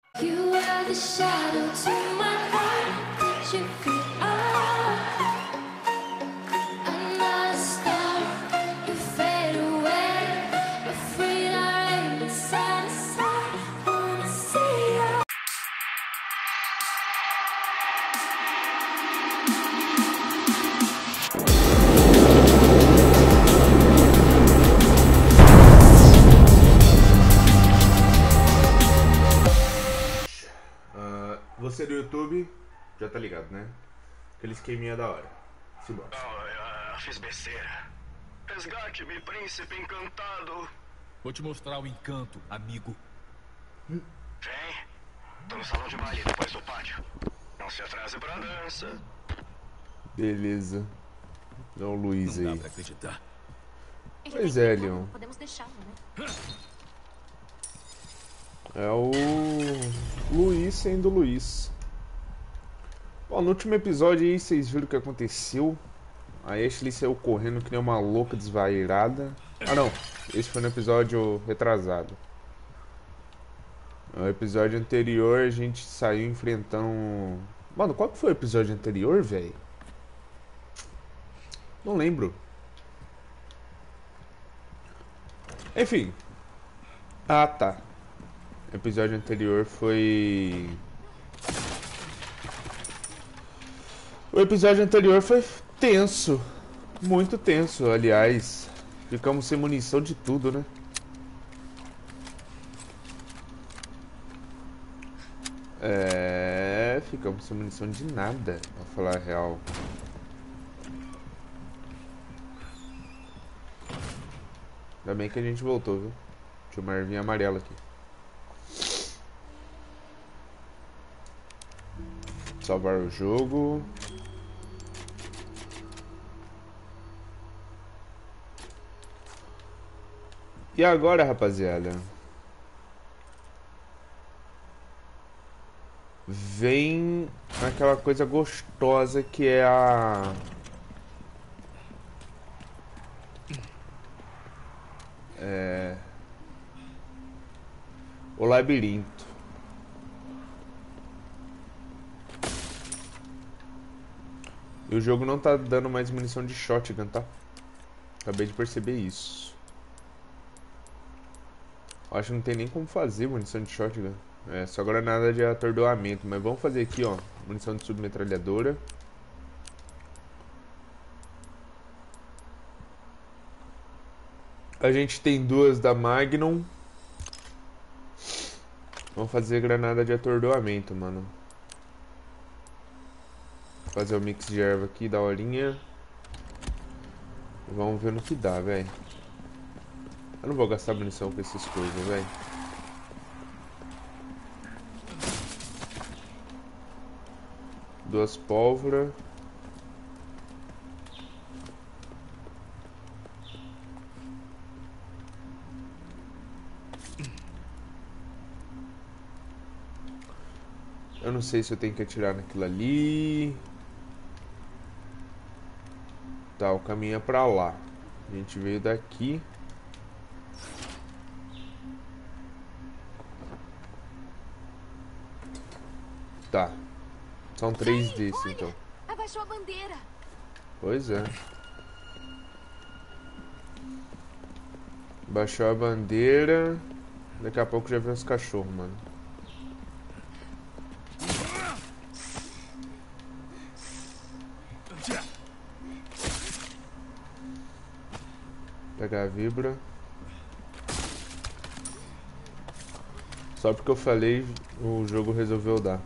You are the shadow to my heart that you feel another star, you fade away, afraid I ain't inside a side, wanna see you. Você do YouTube já tá ligado, né? Aquele esqueminha da hora. Simbora. Fiz besteira. Resgate-me, príncipe encantado. Vou te mostrar o encanto, amigo. Vem. Tô no salão de baile depois do pátio. Não se atrase pra dança. Beleza. É o Luiz Não aí. dá pra acreditar. Pois é, Leon. Podemos deixá-lo, né? É o Luiz sendo Luiz. Bom, no último episódio aí vocês viram o que aconteceu. A Ashley saiu correndo que nem uma louca desvairada. Ah não, esse foi no episódio retrasado. No episódio anterior a gente saiu enfrentando... Mano, qual que foi o episódio anterior, velho? Não lembro. Enfim. Ah, tá. O episódio anterior foi... O episódio anterior foi tenso. Muito tenso, aliás. Ficamos sem munição de tudo, né? Ficamos sem munição de nada, pra falar a real. Ainda bem que a gente voltou, viu? Tinha uma ervinha amarela aqui. Salvar o jogo. E agora, rapaziada? Vem aquela coisa gostosa que é o labirinto. E o jogo não tá dando mais munição de shotgun, tá? Acabei de perceber isso. Acho que não tem nem como fazer munição de shotgun. Só granada de atordoamento. Mas vamos fazer aqui, ó. Munição de submetralhadora. A gente tem duas da Magnum. Vamos fazer granada de atordoamento, mano. Fazer o mix de erva aqui, da horinha. Vamos ver no que dá, velho. Eu não vou gastar munição com essas coisas, velho. Duas pólvora. Eu não sei se eu tenho que atirar naquilo ali. Tá, o caminho é pra lá. A gente veio daqui. Tá. São três desses, olha, então. Abaixou a bandeira. Pois é. Baixou a bandeira. Daqui a pouco já vem os cachorros, mano. Pegar a vibra. Só porque eu falei, o jogo resolveu dar.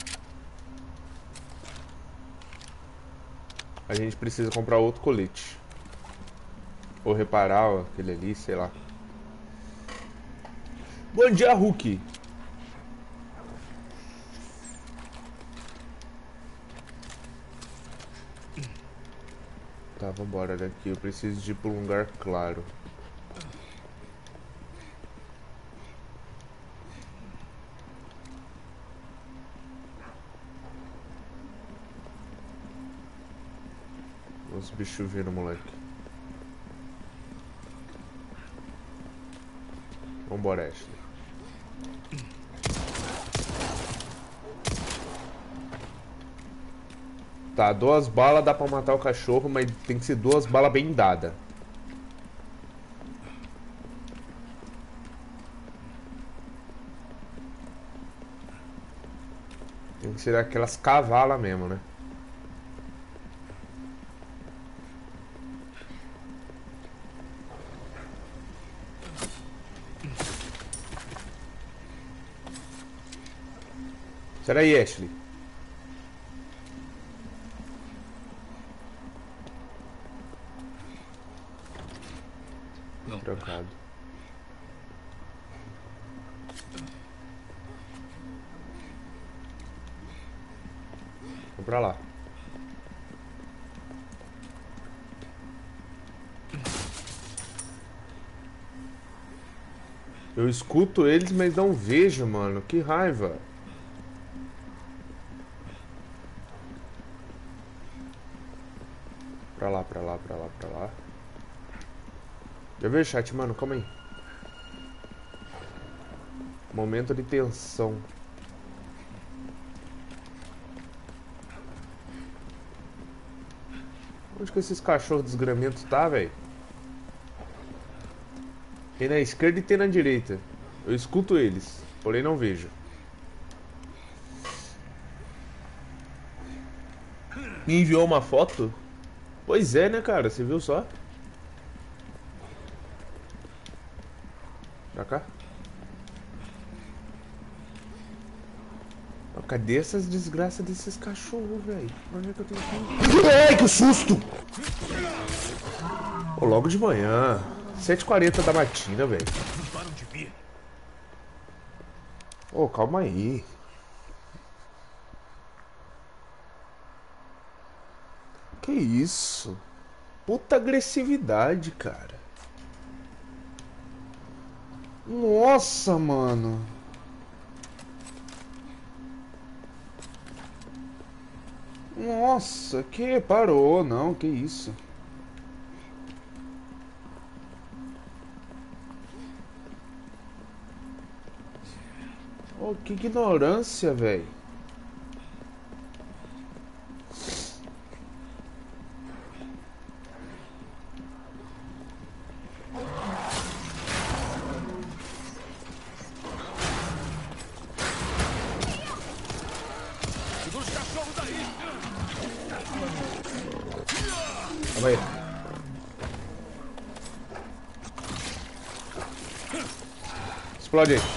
A gente precisa comprar outro colete. Ou reparar ó, aquele ali, sei lá. Bom dia, Hulk! Tá, vambora daqui. Eu preciso de ir pra um lugar claro. Os bichos viram, moleque. Vambora, Ashley. Tá, 2 balas dá pra matar o cachorro, mas tem que ser 2 balas bem dadas. Tem que ser aquelas cavalas mesmo, né? Será aí, Ashley? Não. Trancado. Vou pra lá. Eu escuto eles, mas não vejo, mano. Que raiva. Pra lá, pra lá, pra lá, pra lá. Já veio o chat, mano. Calma aí. Momento de tensão. Onde que esses cachorros desgramentos tá, velho? Tem na esquerda e tem na direita. Eu escuto eles, porém não vejo. Me enviou uma foto? Pois é, né, cara? Você viu só? Pra cá? Ó, cadê essas desgraças desses cachorros, velho? Onde é que eu tenho que ir? Ai, que susto! Ô, logo de manhã. 7h40 da matina, velho. Não param de vir. Ô, calma aí. Que isso? Puta agressividade, cara. Nossa, mano. Nossa, que parou, não, que isso? Oh, que ignorância, velho. Segura os cachorros aí. Calma aí. Explode aí.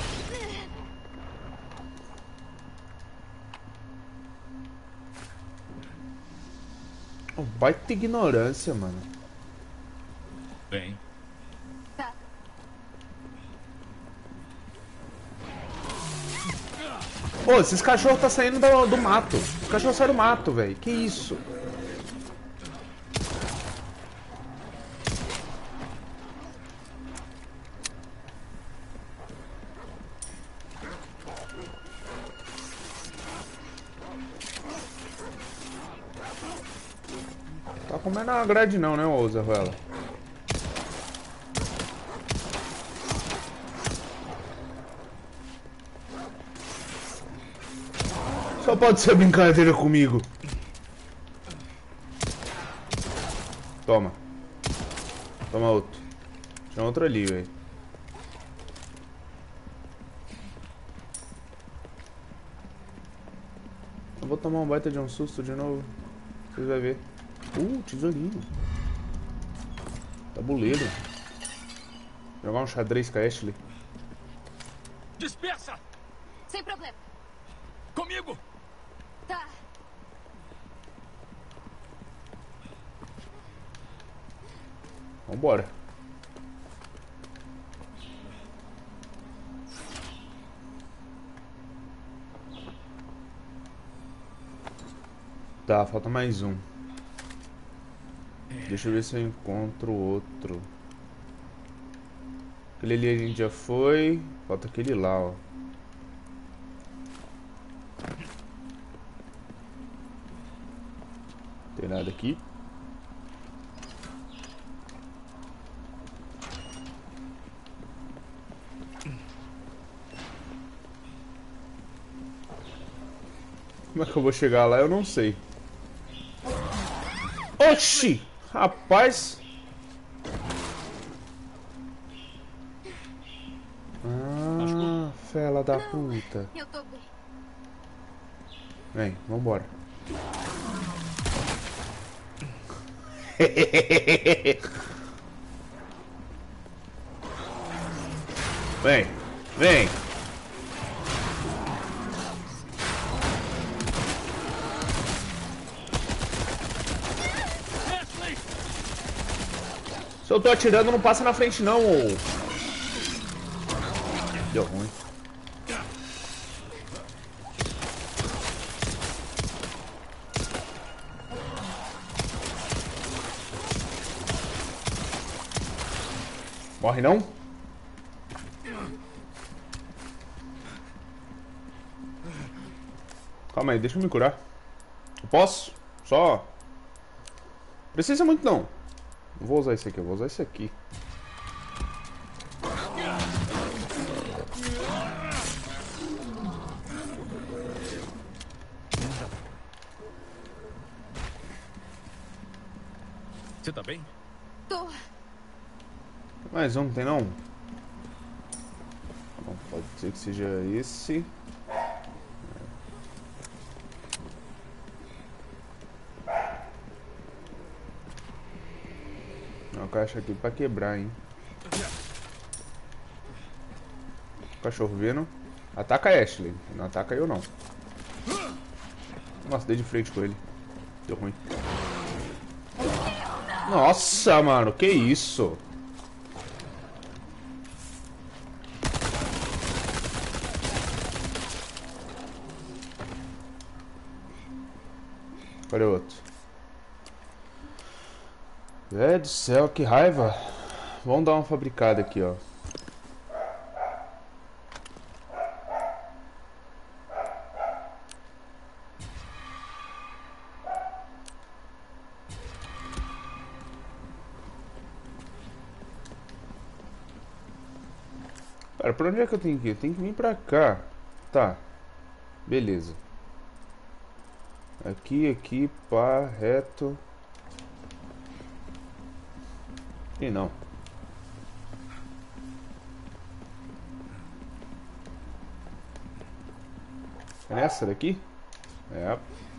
Oh, baita ignorância, mano. Bem, Tá. Ô, esses cachorros tá saindo do mato. Os cachorros saem do mato, velho. Que isso? Tá comendo a grade não, né, ô Zé Ruela? Só pode ser brincadeira comigo. Toma. Toma outro. Tinha outro ali, velho. Eu vou tomar um baita de um susto de novo. Vocês vão ver. Tesourinho. Tabuleiro. Jogar um xadrez com a Ashley. dispersa! Sem problema. Comigo! Tá. Vambora. Tá, falta mais um. Deixa eu ver se eu encontro outro. Aquele ali a gente já foi. Falta aquele lá, ó. Tem nada aqui. Como é que eu vou chegar lá? Eu não sei. Oxi! Rapaz! Ah, fela da puta. Eu tô bem. Vem, vambora. Vem, vem. Ashley! Se eu tô atirando, não passa na frente não, ô. Deu ruim. Morre não? Calma aí, deixa eu me curar. Eu posso? Só. Precisa muito não. Não vou usar esse aqui, eu vou usar esse aqui. Você tá bem? Tô. Mais um, não tem não? Bom, pode ser que seja esse. Uma caixa aqui pra quebrar, hein? Cachorro vindo. Ataca a Ashley. Não ataca eu não. Nossa, dei de frente com ele. Deu ruim. Nossa, mano, que isso? Cadê o outro? Velho do céu, que raiva. Vamos dar uma fabricada aqui, ó. Cara, pra onde é que eu tenho que ir? Eu tenho que vir pra cá. Tá. Beleza. Aqui, pá, reto. E não. É nessa daqui? É.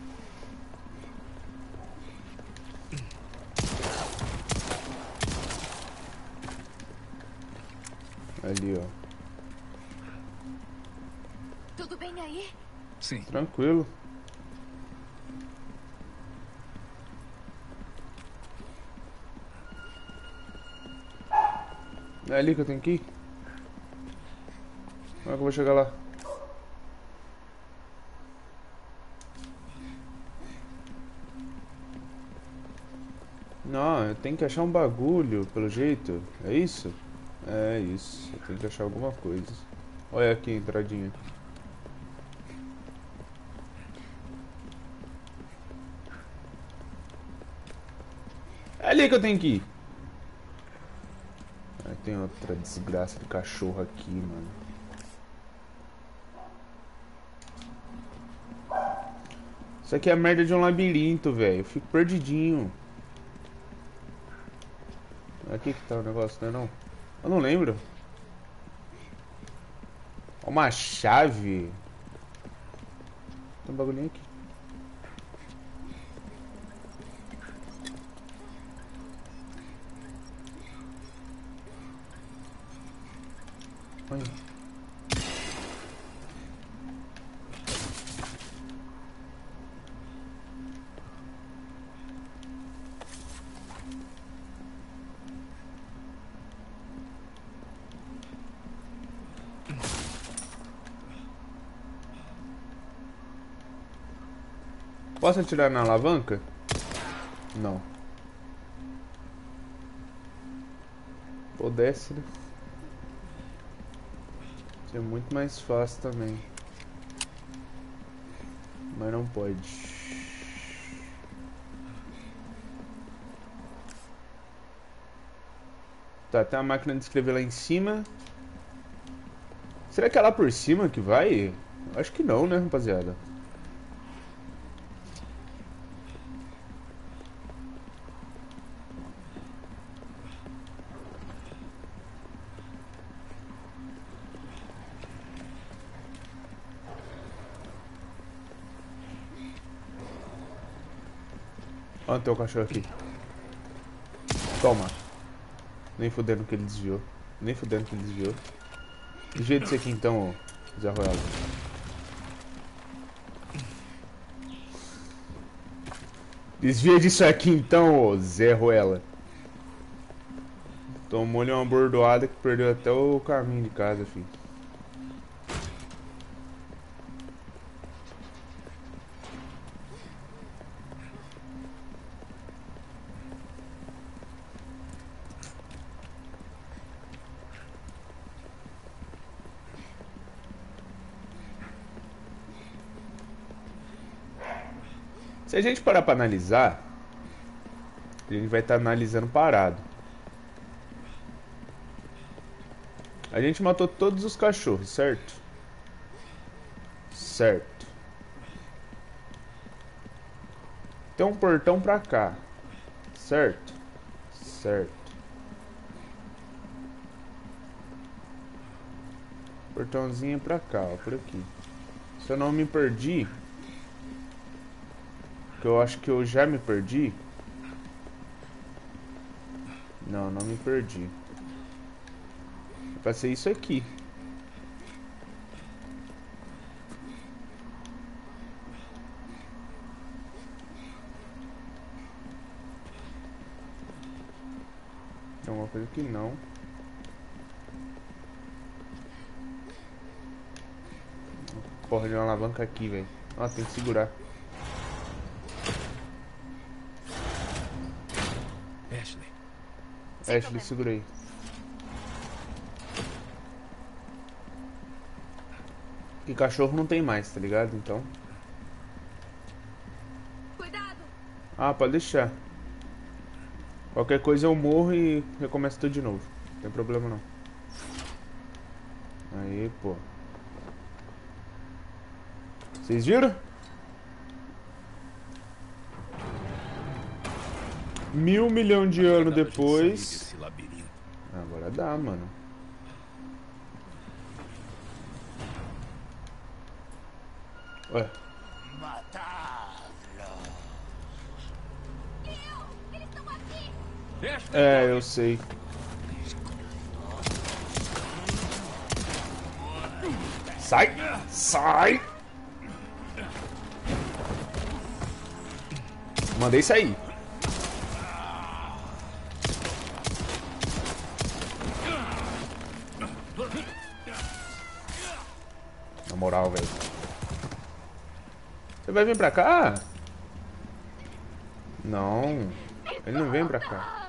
Ali, ó. Tudo bem aí? Sim. Tranquilo. É ali que eu tenho que ir? Como é que eu vou chegar lá? Não, eu tenho que achar um bagulho, pelo jeito. É isso? É isso. Eu tenho que achar alguma coisa. Olha aqui a entradinha. É ali que eu tenho que ir. Aí tem outra desgraça de cachorro aqui, mano. Isso aqui é a merda de um labirinto, velho. Eu fico perdidinho. Aqui que tá o negócio, não é não? Eu não lembro. Uma chave. Tem um bagulhinho aqui. Olha. Posso atirar na alavanca? Não. Pô, desce, né? Seria muito mais fácil também. Mas não pode. Tá, tem uma máquina de escrever lá em cima. Será que é lá por cima que vai? Acho que não, né, rapaziada? Olha o teu cachorro aqui. Toma. Nem fudendo que ele desviou. Nem fudendo que ele desviou. Desvia disso aqui então, ô Zé Ruela. Desvia disso aqui então, ô Zé Ruela. Tomou-lhe uma bordoada que perdeu até o caminho de casa, filho. Se a gente parar pra analisar, a gente vai estar analisando parado. A gente matou todos os cachorros, certo? Certo. Tem um portão pra cá, certo? Certo. Portãozinho pra cá, ó, por aqui. Se eu não me perdi, que eu acho que eu já me perdi. Não, não me perdi. Vai ser isso aqui. Tem alguma coisa que não. Porra de uma alavanca aqui, velho. Ó, tem que segurar. Ashley, segura aí. Que cachorro não tem mais, tá ligado? Então. Cuidado! Ah, pode deixar. Qualquer coisa eu morro e recomeço tudo de novo. Não tem problema não. Aí, pô. Vocês viram? 1.000 milhões de anos depois. Agora dá, mano. Ué. Eles estão aqui! É, eu sei. Sai! Sai! Mandei sair. Na moral, velho. Você vai vir pra cá? Não. Ele não vem pra cá.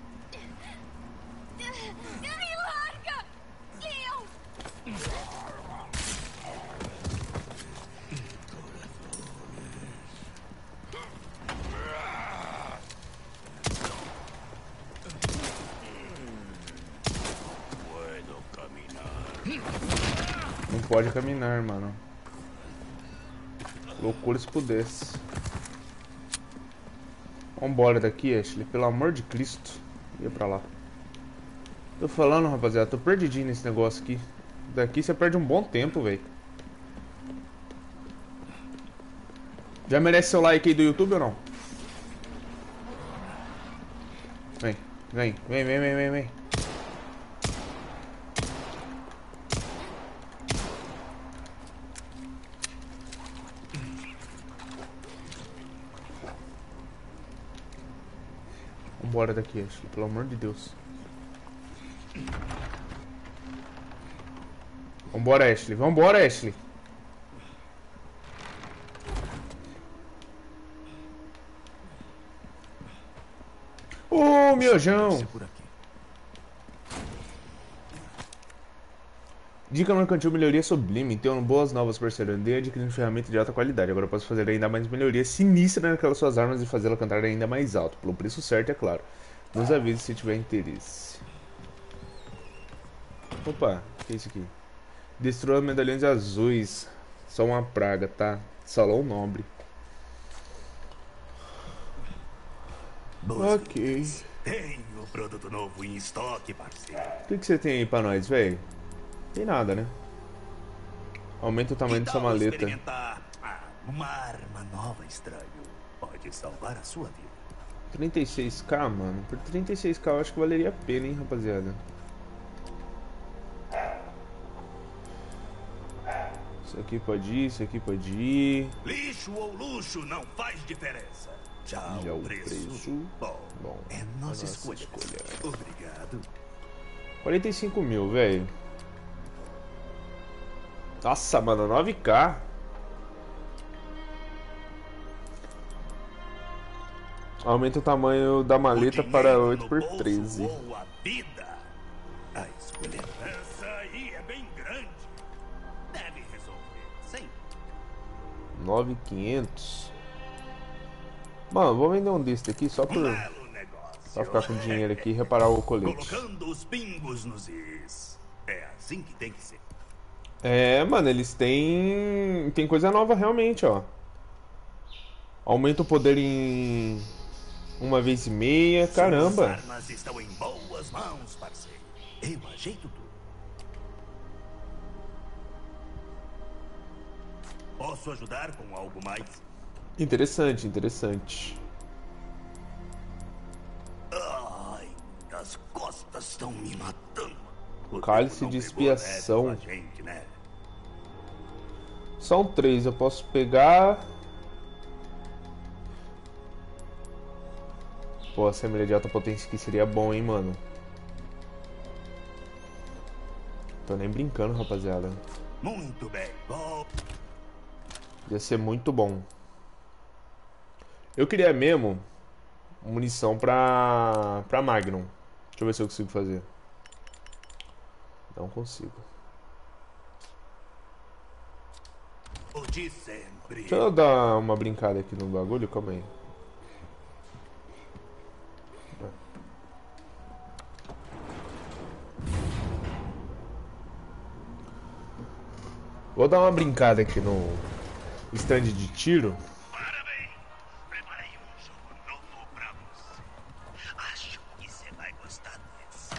Me larga! Leon! Não pode caminhar, mano. Loucura se pudesse. Vambora daqui, Ashley. Pelo amor de Cristo. Ia pra lá. Tô falando, rapaziada. Tô perdidinho nesse negócio aqui. Daqui você perde um bom tempo, velho. Já merece seu like aí do YouTube ou não? Vem, vem, vem, vem, vem, vem, vem. Vambora daqui, Ashley, pelo amor de Deus. Vambora, Ashley. Vambora, Ashley. Ô, miojão. Dica mercantil, melhoria sublime. Tenho boas novas, parceiro. Andei adquirindo ferramenta de alta qualidade. Agora posso fazer ainda mais melhoria sinistra naquelas suas armas e fazê-la cantar ainda mais alto. Pelo preço certo, é claro. Nos avise se tiver interesse. Opa, o que é isso aqui? Destrua medalhões azuis. Só uma praga, tá? Salão nobre. Ok. Tenho produto novo em estoque, parceiro. O que você tem aí pra nós, velho? Tem nada, né? Aumenta o tamanho da sua maleta. Experimentar uma arma nova, estranho. Pode salvar a sua vida. 36k, mano. Por 36k eu acho que valeria a pena, hein, rapaziada. Isso aqui pode ir, isso aqui pode ir. Lixo ou luxo não faz diferença. Já Já o preço. Bom, é nossa escolha. Obrigado. 45 mil, velho. Nossa, mano, 9k. Aumenta o tamanho da maleta para 8x13. A vida. A escolha. Essa aí é bem grande. Deve resolver. Sim. 9.500. Mano, vou vender um desse aqui só por... Belo negócio. Pra ficar com dinheiro aqui e reparar o colete. Colocando os pingos nos is. É assim que tem que ser. É, mano, eles têm... Tem coisa nova realmente, ó. Aumenta o poder em... 1,5 vez. Caramba. As armas estão em boas mãos, parceiro. Eu ajeito tudo. Posso ajudar com algo mais? Interessante, interessante. Ai, as costas estão me matando. O Cálice tempo de não pegou leve expiação. com a gente, né? São 3, eu posso pegar... Pô, a semi de alta potência aqui seria bom, hein, mano. Tô nem brincando, rapaziada. Muito bem. Bom, Ia ser muito bom. Eu queria mesmo munição pra Magnum. Deixa eu ver se eu consigo fazer. Não consigo. o de sempre. Deixa eu dar uma brincada aqui no bagulho, calma aí. Vou dar uma brincada aqui no stand de tiro. Parabéns. Preparei um jogo novo pra você. Acho que você vai gostar desse.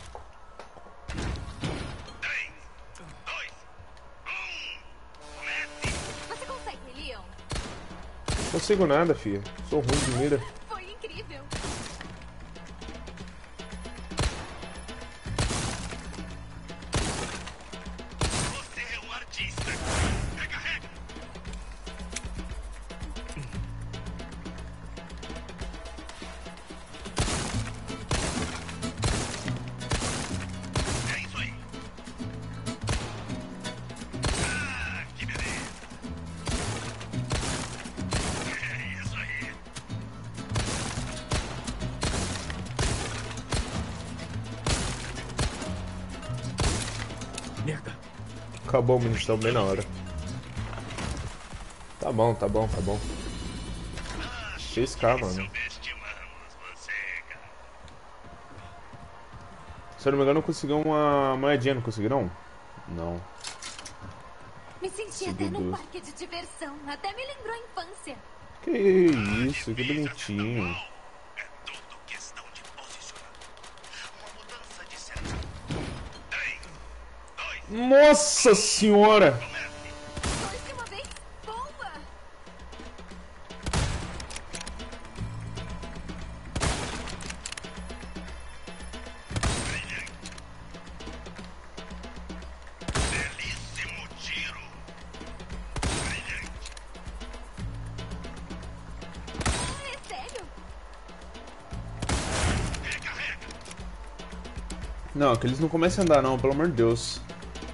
3, 2, 1. Comece. Você consegue, Leon? Não consigo nada, filha. Sou ruim de mira. Foi incrível. Você é um artista. Recarrega. É isso aí. Ah, que beleza. É isso aí. Merda. Acabou a munição bem na hora. Tá bom, tá bom, tá bom. 6k, mano. Subestimamos você, cara. Se eu não me engano, eu consegui uma moedinha, não consegui não? Não. Me senti até num parque de diversão. Até me lembrou a infância. Que isso, que bonitinho. É tudo questão de posicionamento. Uma mudança de cenário. 3, 2, Nossa senhora! Dois de uma vez? Boa! belíssimo tiro. Brilhante. É sério? Recarrega. Não, que eles não comecem a andar não, pelo amor de Deus.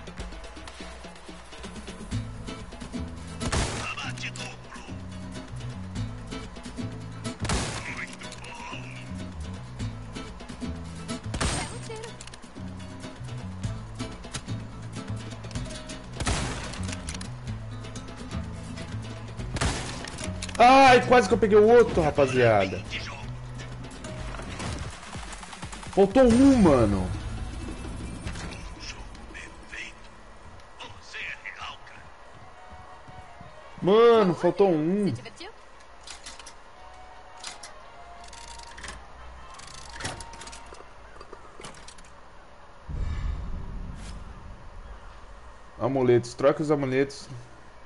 Abate duplo. Muito bom. Belo tiro. Ai, quase que eu peguei o outro, rapaziada. De jogo. Faltou um, mano. Jogo perfeito. Você é real, cara. Mano, faltou um. Se divertiu? Amuletos. Troque os amuletos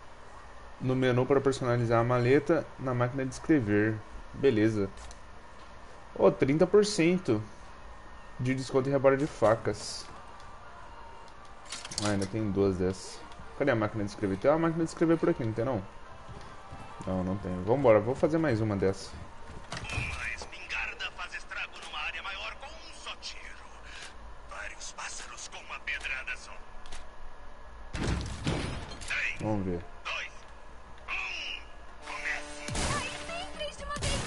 no menu para personalizar a maleta na máquina de escrever. Beleza. Oh, 30% de desconto em rebora de facas. Ah, ainda tem duas dessas. Cadê a máquina de escrever? Tem uma máquina de escrever por aqui, não tem não? Não, não tem. Vambora, vou fazer mais uma dessa. Uma espingarda faz estrago numa área maior com um só tiro. Vários pássaros com uma pedrada só. 3, Vamos ver. 2, 1, comece! Aí sim, três de uma vez.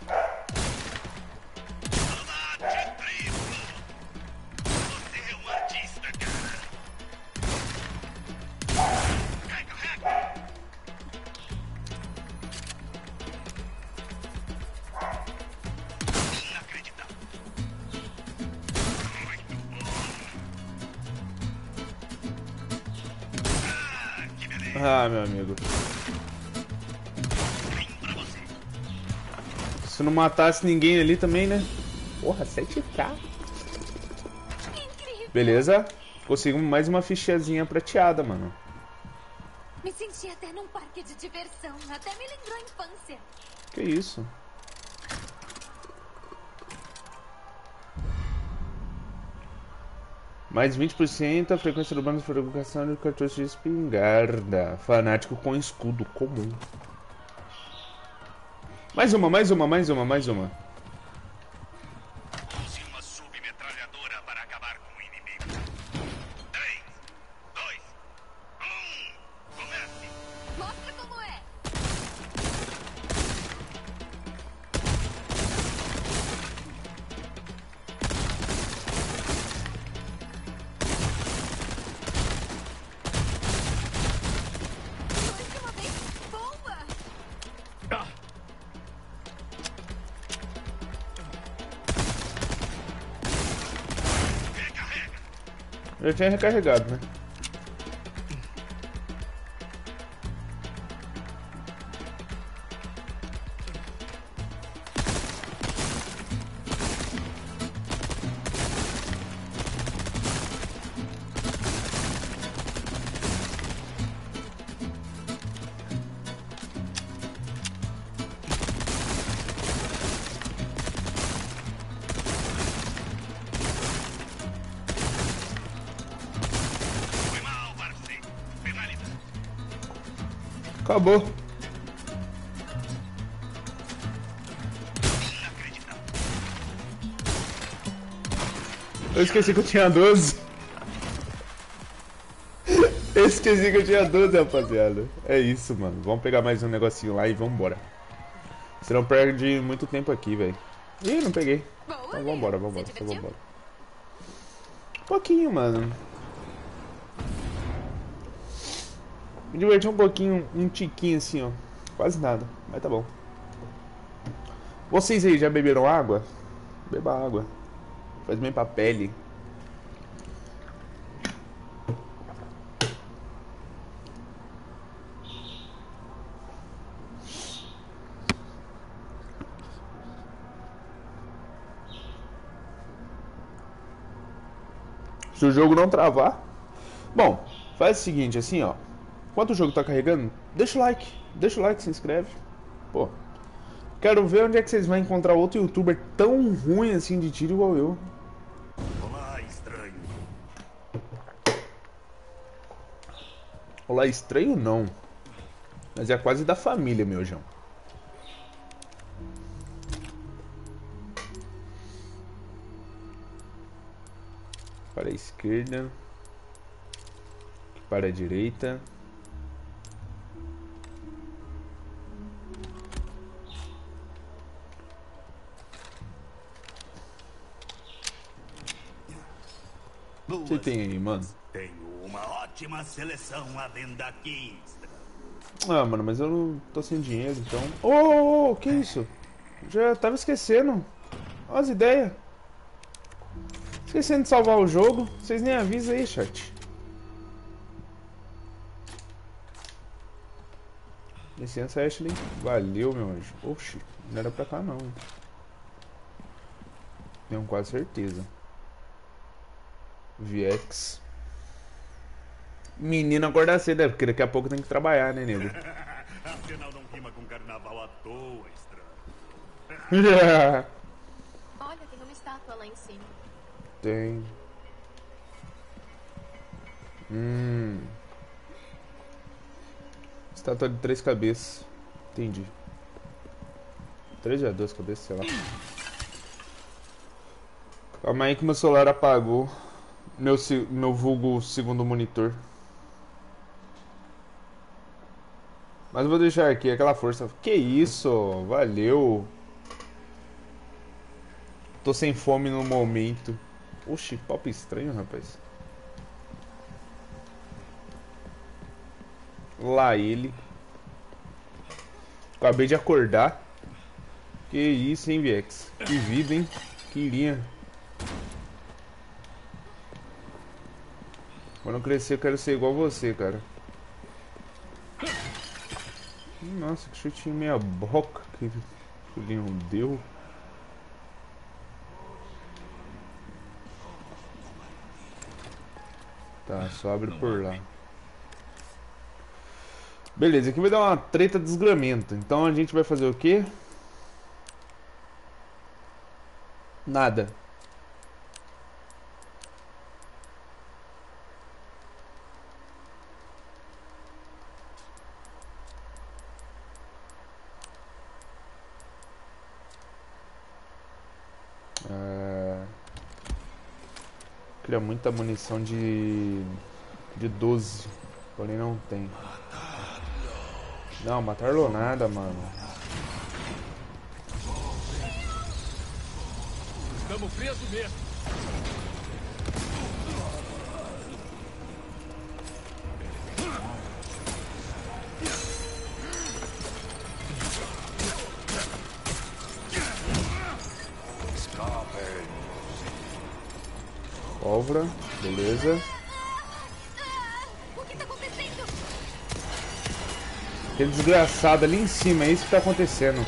Tomate triplo! Você é um artista, cara! Carrega! Inacreditável! Muito bom! Ah, que beleza! Ah, meu amigo. Vem pra você! Se não matasse ninguém ali também, né? Porra, 7k. Incrível. Beleza. Conseguimos mais uma fichazinha prateada, mano. Me senti até num parque de diversão. Até me lembrou a infância. Que isso? Mais 20% a frequência do bando de fabricação de cartuchos de espingarda. Fanático com escudo comum. Mais uma. Use uma submetralhadora para acabar com o inimigo. 3, 2, 1, comece! Mostra como é. Dois de uma vez. Bomba. Recarrega! Já tinha recarregado, né? Foi mal, parceiro! Penaliza! Acabou. Inacreditável! Eu esqueci que eu tinha 12. Eu esqueci que eu tinha 12, rapaziada. É isso, mano. Vamos pegar mais um negocinho lá e vambora. Senão perde muito tempo aqui, velho. Ih, não peguei. Boa, Então Leo. vambora, Se só divertiu? vambora. Um pouquinho, mano. Me diverti um pouquinho, um tiquinho assim, ó. Quase nada, mas tá bom. Vocês aí já beberam água? Beba água. Faz bem pra pele. Se o jogo não travar. Bom, faz o seguinte, assim, ó. Enquanto o jogo tá carregando, deixa o like. Deixa o like, se inscreve. Pô. Quero ver onde é que vocês vão encontrar outro youtuber tão ruim assim de tiro igual eu. Olá, estranho! Olá, estranho não. Mas é quase da família, meu João. Para a esquerda. Para a direita. O que você tem aí, mano? Tenho uma ótima seleção à venda aqui, estranho. Ah, mano, mas eu não tô sem dinheiro, então... Ô, que isso? Já tava esquecendo. Olha as ideias. Esquecendo de salvar o jogo. Vocês nem avisam aí, chat. Licença, Ashley. Valeu, meu anjo. Oxi, não era pra cá, não. Tenho quase certeza. VX. Menino, acorda cedo, porque daqui a pouco tem que trabalhar, né, nego? Afinal, não rima com carnaval à toa, estranho. estátua lá em cima. Tem. Estátua de 3 cabeças. Entendi. 3 ou 2 cabeças, sei lá. Calma aí que meu celular apagou. Meu vulgo segundo monitor. Mas eu vou deixar aqui aquela força. Que isso? Valeu. Tô sem fome no momento. Oxi, papo estranho, rapaz. Lá ele. Acabei de acordar. Que isso, hein, Viex? Que vida, hein? Que linha. Quando eu crescer, eu quero ser igual você, cara. Nossa, que chutinho meia boca que ele não deu. Tá, só abre por lá. Beleza, aqui vai dar uma treta desgramenta. Então a gente vai fazer o quê? Nada. Queria muita munição de 12, porém não tem. Não, matar-lo nada, mano. Estamos presos mesmo. Pólvora, beleza. O que tá acontecendo? Aquele desgraçado ali em cima, é isso que tá acontecendo.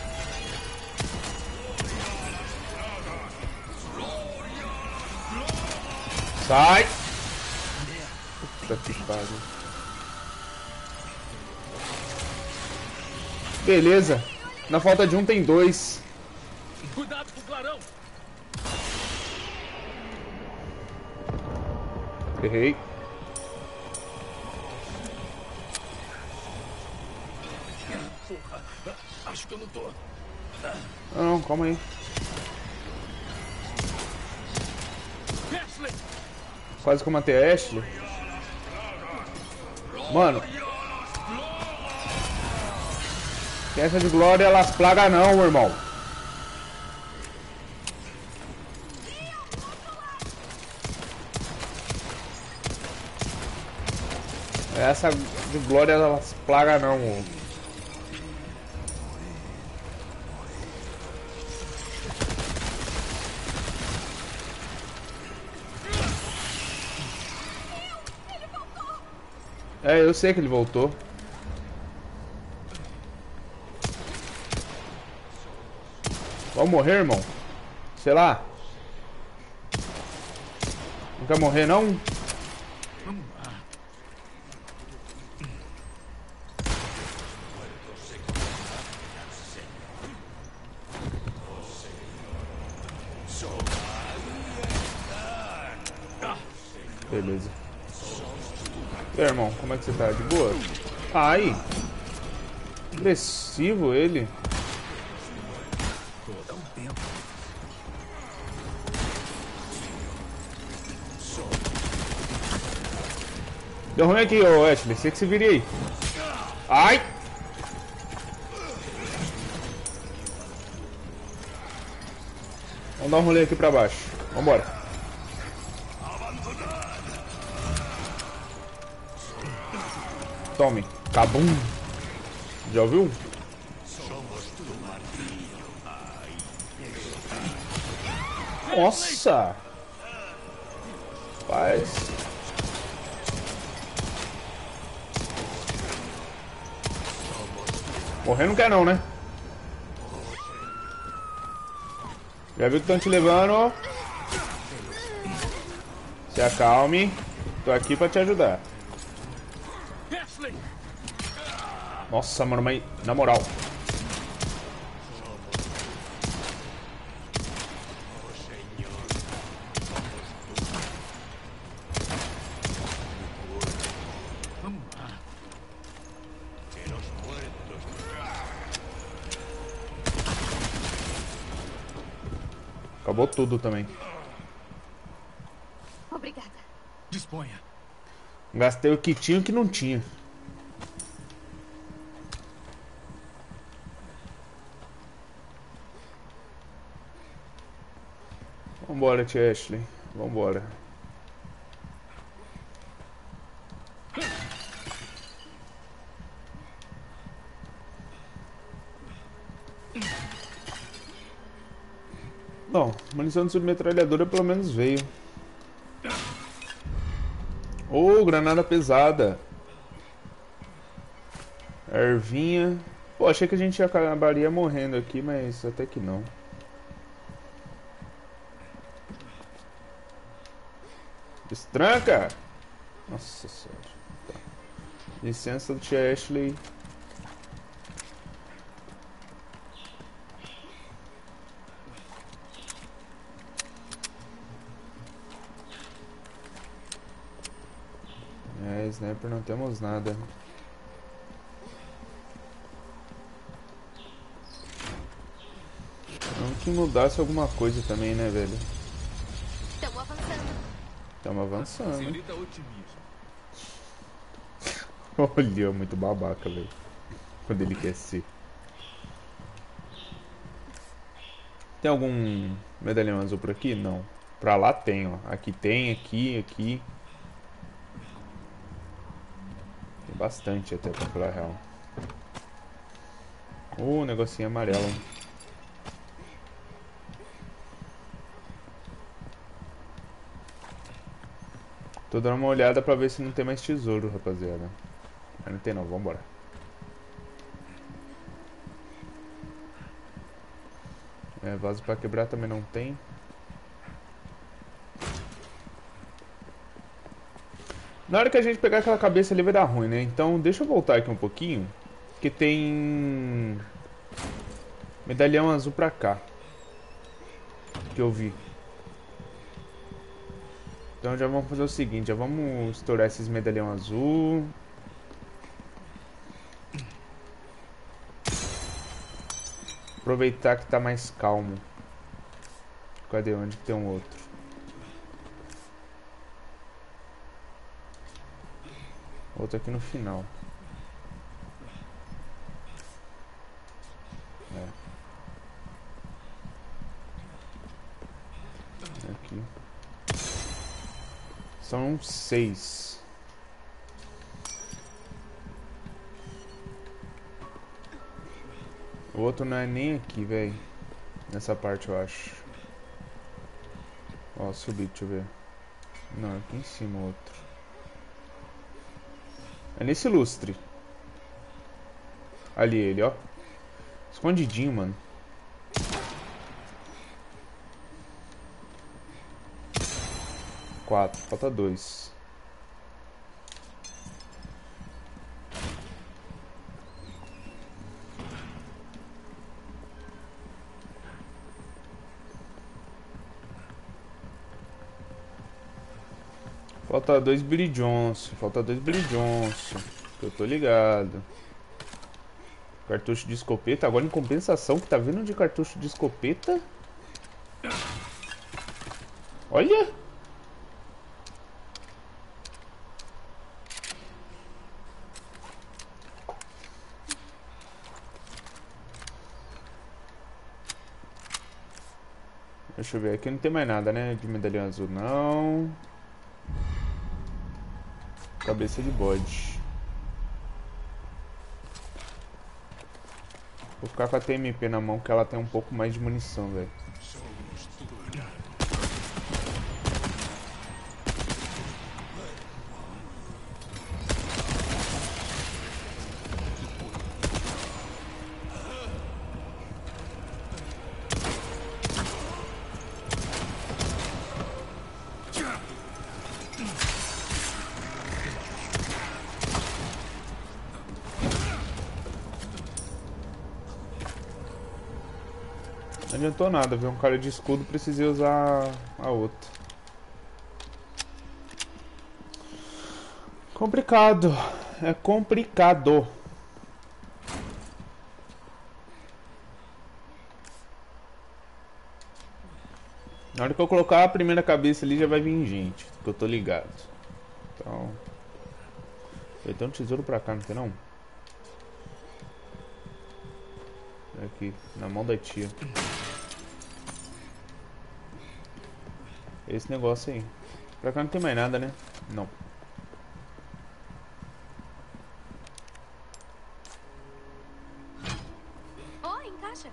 Sai! Puta que pariu. Beleza. Na falta de um tem 2. Cuidado com o clarão. Errei. Porra, acho que eu não tô. Não, calma aí. Ashley! Quase que eu matei a Ashley. Mano. Tem essa de glória, elas plaga não, meu irmão. Essa de glória, elas plaga não, mano. É, eu sei que ele voltou. Vamos morrer, irmão? Sei lá. Não quer morrer, não? Beleza. E aí, irmão, como é que você tá? De boa? Ai! Agressivo ele. Dá um tempo. Deu ruim aqui, ô Ashley. Você que se vire aí. Ai! Vamos dar um rolê aqui pra baixo. Vambora. Tome. Cabum. Já ouviu? Nossa! Paz. Morrer não quer não, né? Já viu que estão te levando. Se acalme. Tô aqui pra te ajudar. Ashley! Nossa, mano, mas na moral. Acabou tudo também. Obrigada. Disponha. Gastei o que tinha e o que não tinha. Vambora, tia Ashley. Vambora. Bom, munição de submetralhadora pelo menos veio. Oh, granada pesada. Ervinha. Pô, achei que a gente acabaria morrendo aqui, mas até que não. Destranca! Nossa senhora. Tá. Licença, tia Ashley. É, sniper não temos nada. Não que mudasse alguma coisa também, né, velho? Estão avançando. Estamos avançando. Senhorita otimismo. Olha, muito babaca, velho. Quando ele quer ser. Tem algum medalhão azul por aqui? Não. Pra lá tem, ó. Aqui tem, aqui. Tem bastante até pra falar a real. Negocinho amarelo. Tô dando uma olhada pra ver se não tem mais tesouro, rapaziada. Mas não tem não, vambora. É, vaso pra quebrar também não tem. Na hora que a gente pegar aquela cabeça ali vai dar ruim, né? Então deixa eu voltar aqui um pouquinho. Que tem... medalhão azul pra cá. Que eu vi. Então já vamos fazer o seguinte, já vamos estourar esses medalhão azul. Aproveitar que tá mais calmo. Cadê? Onde que tem um outro? Outro aqui no final. É. Aqui. São 6. O outro não é nem aqui, velho. Nessa parte, eu acho. Ó, subir, deixa eu ver. Não, aqui em cima o outro. É nesse lustre. Ali ele, ó. Escondidinho, mano. Quatro, falta 2. Falta 2 Billy Johnson. Falta 2 Billy Johnson. Que eu tô ligado. Cartucho de escopeta. Agora em compensação, que tá vindo de cartucho de escopeta. Olha! Deixa eu ver. Aqui não tem mais nada, né? De medalhão azul, não. Cabeça de bode. Vou ficar com a TMP na mão, que ela tem um pouco mais de munição, velho. Não adiantou nada, ver um cara de escudo, precisei usar a outra. Complicado. É complicado. Na hora que eu colocar a primeira cabeça ali já vai vir gente, que eu tô ligado. Então... Tem um tesouro pra cá, não tem não? Aqui, na mão da tia. Esse negócio aí. Pra cá não tem mais nada, né? Não. Oh, encaixa.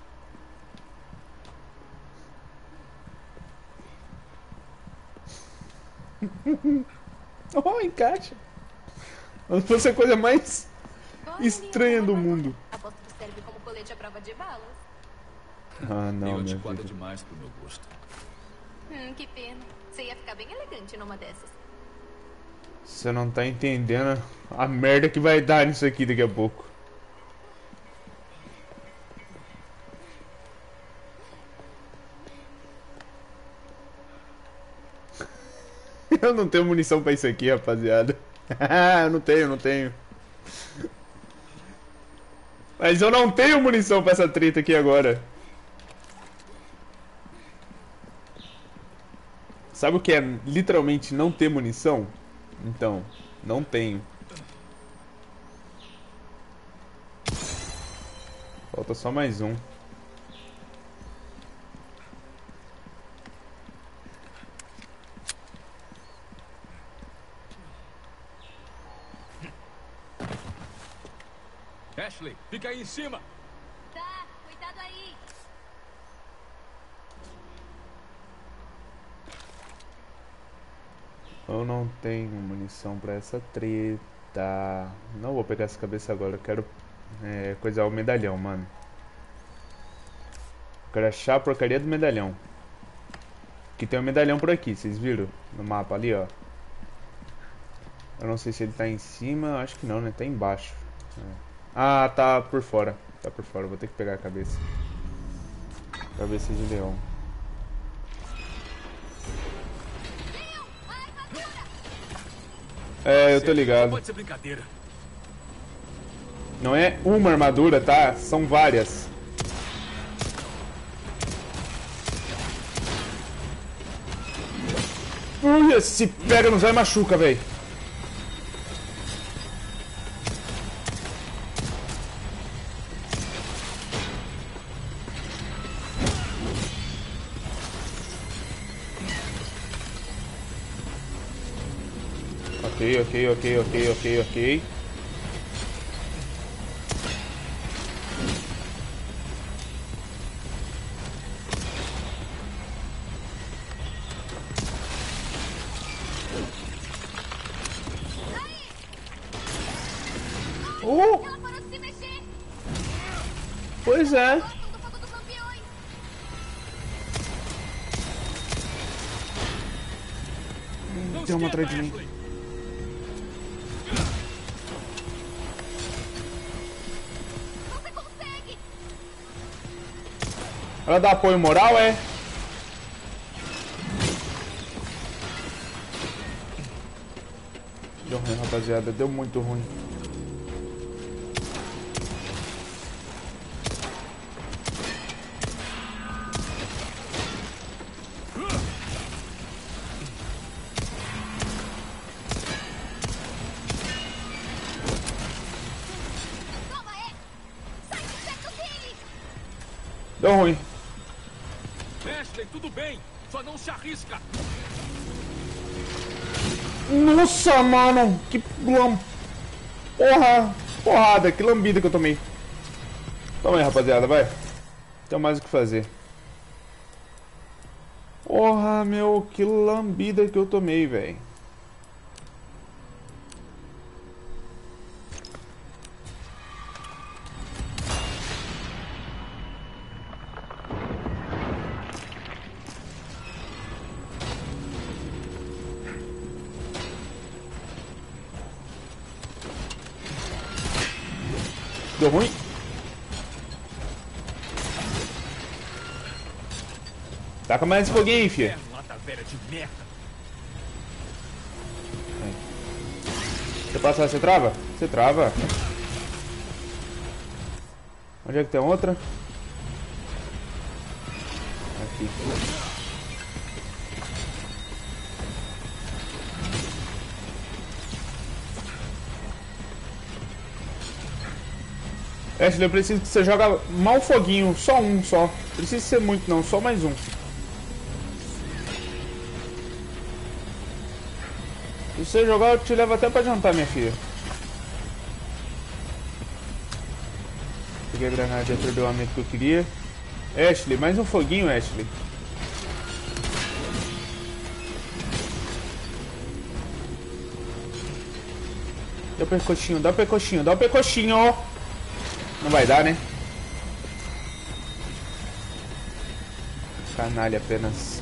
Oh, encaixa. Não fosse a coisa mais Bora, estranha Leon, do armadura. mundo. Aposto que serve como colete à prova de balas. Ah, não, Meio minha antiquada vida. demais pro meu gosto. Que pena. Você ia ficar bem elegante numa dessas. Você não tá entendendo a merda que vai dar nisso aqui daqui a pouco. Eu não tenho munição pra isso aqui, rapaziada. Eu não tenho. Mas eu não tenho munição pra essa treta aqui agora. Sabe o que é literalmente não ter munição? Então, não tenho. Falta só mais um. Ashley, fica aí em cima! Tá, cuidado aí. Eu não tenho munição pra essa treta. Não vou pegar essa cabeça agora. Eu quero coisar o medalhão, mano. Quero achar a porcaria do medalhão. Que tem um medalhão por aqui, vocês viram? No mapa ali, ó. Eu não sei se ele tá em cima. Acho que não, né? Tá embaixo. Ah, tá por fora. Tá por fora. Vou ter que pegar a cabeça. Cabeça de leão. É, eu tô Não ligado. pode ser brincadeira. Não é uma armadura, tá? São várias. Ui, se pega nos vai e machuca, velho. Ok. Ela parou de se mexer. Pois é. Gostam do fogo dos lampiões. Não Tem uma esquenta, atrás de mim. Ashley. Você consegue. Ela dá apoio moral, é? Deu ruim, rapaziada. Deu muito ruim. Toma, é. Sai de perto dele. Deu ruim. Ashley, tudo bem. Só não se arrisca. Nossa, mano. Que porrada. Que lambida que eu tomei. Toma aí, rapaziada. Vai. Tem mais o que fazer. Porra, meu. Que lambida que eu tomei, velho. Deu ruim? Taca mais esse foguinho aí, fia. Lata velha de merda. Você passar, você trava? Você trava. Onde é que tem outra? Aqui. Ashley, eu preciso que você jogue mal foguinho. Só um, só. Não precisa ser muito não, só mais um. Se você jogar, eu te levo até pra jantar, minha filha. Peguei a granada e perdeu o aumento que eu queria. Ashley, mais um foguinho, Ashley. Dá o percoxinho, dá o percoxinho, dá o percoxinho. Não vai dar, né? Canalha apenas.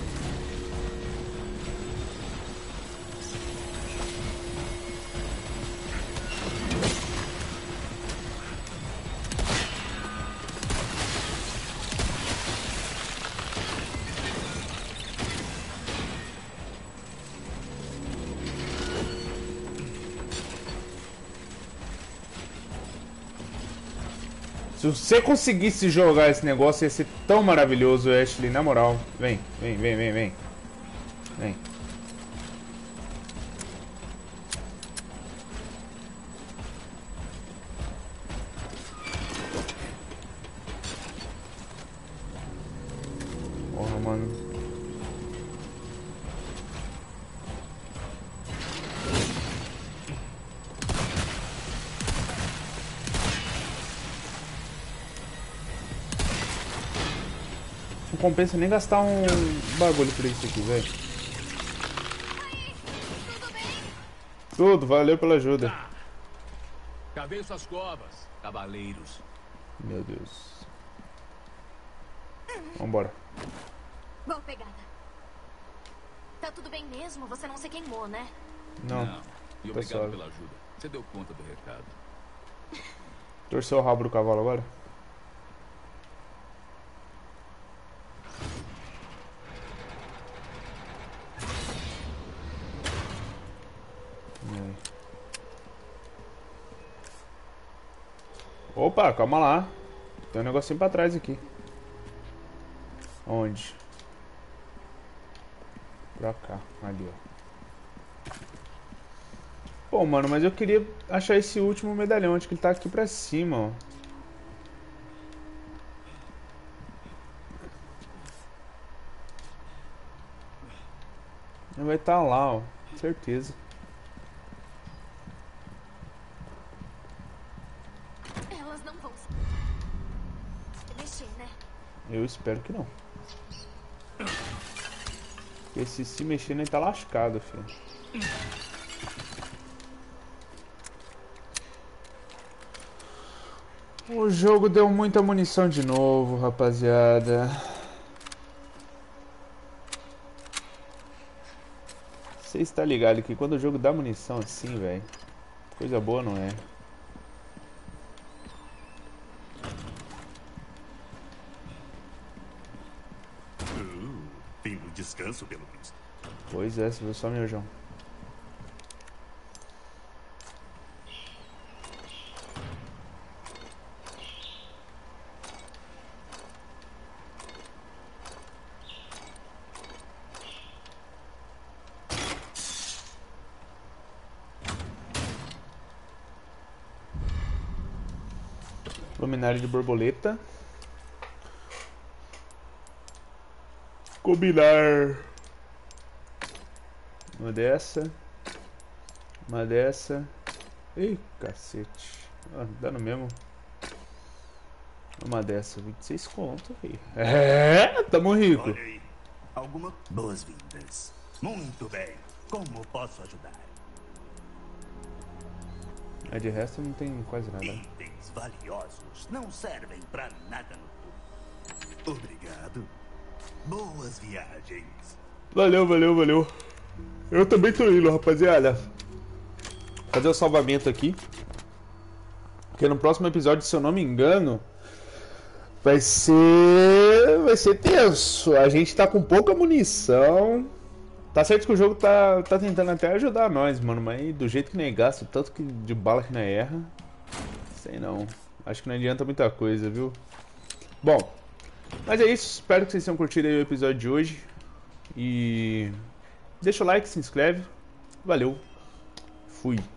Se você conseguisse jogar esse negócio, ia ser tão maravilhoso, Ashley, na moral. Vem, vem, vem, vem, vem. Vem. Porra, mano. Não compensa nem gastar um bagulho por isso aqui, velho. Tudo, valeu pela ajuda. Cabeça às covas, cavaleiros. Meu Deus. Vambora. Boa pegada. Tá tudo bem mesmo? Você não se queimou, né? Não. E obrigado Pessoal. pela ajuda. Você deu conta do recado. Torceu o rabo do cavalo agora? Opa, calma lá. Tem um negocinho pra trás aqui. Onde? Pra cá, ali, ó. Pô, mano, mas eu queria achar esse último medalhão. Acho que ele tá aqui pra cima, ó. Ele vai estar lá, ó. Certeza. Elas não vão se mexer, né? Eu espero que não. Porque se mexer, ele tá lascado, filho. O jogo deu muita munição de novo, rapaziada. Você está ligado que quando o jogo dá munição assim, velho, coisa boa não é. Fim do descanso, pelo visto. Pois é, você viu só, meu João. Luminária de borboleta. Combinar. Uma dessa. Uma dessa. Ih, cacete. Ah, dando mesmo. Uma dessa. 26 conto, filho. É, tamo rico. Olha aí. Alguma boas-vindas. Muito bem. Como posso ajudar? É, de resto não tem quase nada. Itens valiosos não servem pra nada no mundo. Obrigado. Boas viagens. Valeu, valeu, valeu. Eu também tô indo, rapaziada. Fazer o salvamento aqui. Porque no próximo episódio, se eu não me engano, vai ser tenso. A gente tá com pouca munição. Tá certo que o jogo tá tentando até ajudar nós, mano. Mas do jeito que nem gasta, tanto que de bala que não erra. Sei não. Acho que não adianta muita coisa, viu? Bom, mas é isso. Espero que vocês tenham curtido aí o episódio de hoje. E deixa o like, se inscreve. Valeu. Fui.